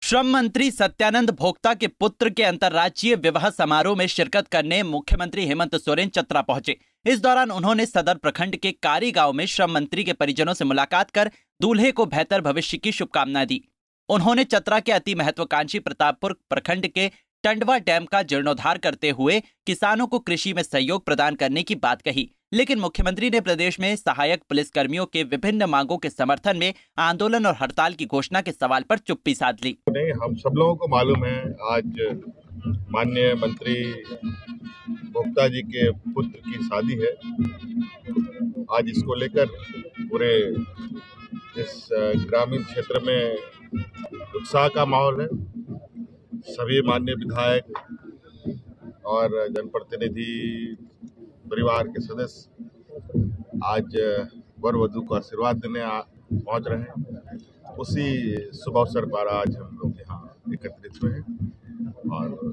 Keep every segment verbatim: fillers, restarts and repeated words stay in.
श्रम मंत्री सत्यानंद भोक्ता के पुत्र के अंतर्राज्यीय विवाह समारोह में शिरकत करने मुख्यमंत्री हेमंत सोरेन चतरा पहुंचे। इस दौरान उन्होंने सदर प्रखंड के कारी गांव में श्रम मंत्री के परिजनों से मुलाकात कर दूल्हे को बेहतर भविष्य की शुभकामनाएं दी। उन्होंने चतरा के अति महत्वाकांक्षी प्रतापपुर प्रखंड के टंडवा डैम का जीर्णोद्धार करते हुए किसानों को कृषि में सहयोग प्रदान करने की बात कही, लेकिन मुख्यमंत्री ने प्रदेश में सहायक पुलिसकर्मियों के विभिन्न मांगों के समर्थन में आंदोलन और हड़ताल की घोषणा के सवाल पर चुप्पी साध ली। नहीं, हम सब लोगों को मालूम है, आज माननीय मंत्री भोक्ता जी के पुत्र की शादी है। आज इसको लेकर पूरे इस ग्रामीण क्षेत्र में उत्साह का माहौल है। सभी माननीय विधायक और जनप्रतिनिधि परिवार के सदस्य आज वर वधू को आशीर्वाद देने पहुंच रहे हैं। उसी शुभ अवसर पर आज हम लोग यहाँ एकत्रित हुए हैं। और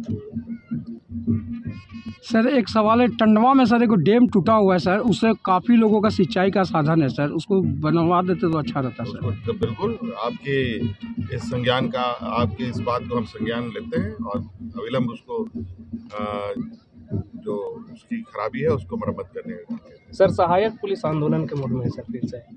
सर एक सवाल है, टंडवा में सर एक डैम टूटा हुआ है सर, उससे काफ़ी लोगों का सिंचाई का साधन है सर, उसको बनवा देते तो अच्छा रहता सर। तो बिल्कुल आपके इस संज्ञान का आपके इस बात को हम संज्ञान लेते हैं और अविलंब उसको आ, जो उसकी खराबी है उसको मरम्मत करने का। सर सहायक पुलिस आंदोलन के मूड में है सर फिर से।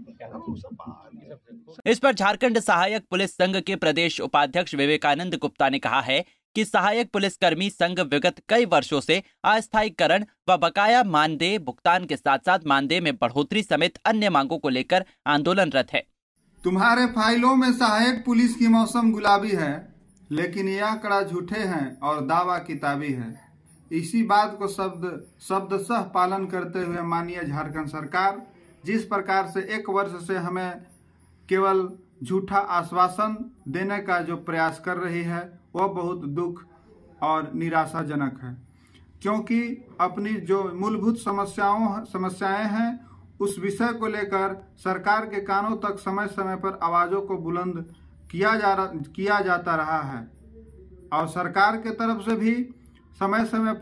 इस पर झारखंड सहायक पुलिस संघ के प्रदेश उपाध्यक्ष विवेकानंद गुप्ता ने कहा है कि सहायक पुलिसकर्मी संघ विगत कई वर्षों से अस्थायीकरण व बकाया मानदेय भुगतान के साथ साथ मानदेय में बढ़ोतरी समेत अन्य मांगों को लेकर आंदोलनरत है। तुम्हारे फाइलों में सहायक पुलिस की मौसम गुलाबी है, लेकिन ये आंकड़ा झूठे हैं और दावा किताबी है। इसी बात को शब्द शब्दशः पालन करते हुए माननीय झारखंड सरकार जिस प्रकार से एक वर्ष से हमें केवल झूठा आश्वासन देने का जो प्रयास कर रही है वह बहुत दुख और निराशाजनक है, क्योंकि अपनी जो मूलभूत समस्याओं समस्याएं हैं उस विषय को लेकर सरकार के कानों तक समय समय पर आवाज़ों को बुलंद किया जा किया जाता रहा है और सरकार के तरफ से भी समय समय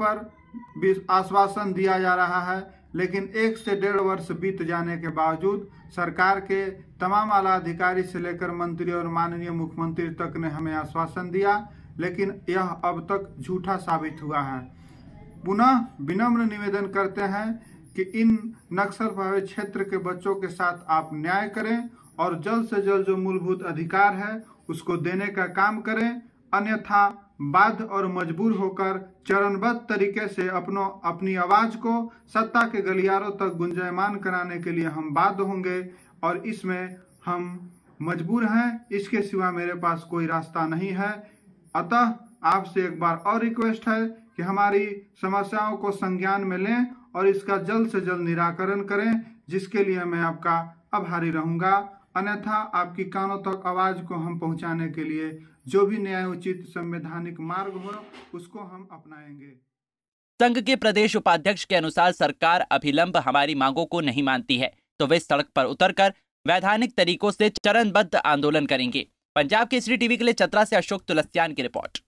पर आश्वासन दिया जा रहा है। लेकिन एक से डेढ़ वर्ष बीत जाने के बावजूद सरकार के तमाम आला अधिकारी से लेकर मंत्री और माननीय मुख्यमंत्री तक ने हमें आश्वासन दिया, लेकिन यह अब तक झूठा साबित हुआ है। पुनः विनम्र निवेदन करते हैं कि इन नक्सल प्रभावित क्षेत्र के बच्चों के साथ आप न्याय करें और जल्द से जल्द जो मूलभूत अधिकार है उसको देने का काम करें, अन्यथा बाध्य और मजबूर होकर चरणबद्ध तरीके से अपनों अपनी आवाज को सत्ता के गलियारों तक गुंजायमान कराने के लिए हम बाध्य होंगे और इसमें हम मजबूर हैं। इसके सिवा मेरे पास कोई रास्ता नहीं है। अतः आपसे एक बार और रिक्वेस्ट है कि हमारी समस्याओं को संज्ञान में लें और इसका जल्द से जल्द निराकरण करें, जिसके लिए मैं आपका आभारी रहूंगा। अन्यथा आपकी कानों तक आवाज को हम पहुंचाने के लिए जो भी न्यायोचित संवैधानिक मार्ग हो उसको हम अपनाएंगे। संघ के प्रदेश उपाध्यक्ष के अनुसार सरकार अभिलंब हमारी मांगों को नहीं मानती है तो वे सड़क पर उतरकर वैधानिक तरीकों से चरणबद्ध आंदोलन करेंगे। पंजाब केसरी टीवी के लिए चतरा से अशोक तुलसियान की रिपोर्ट।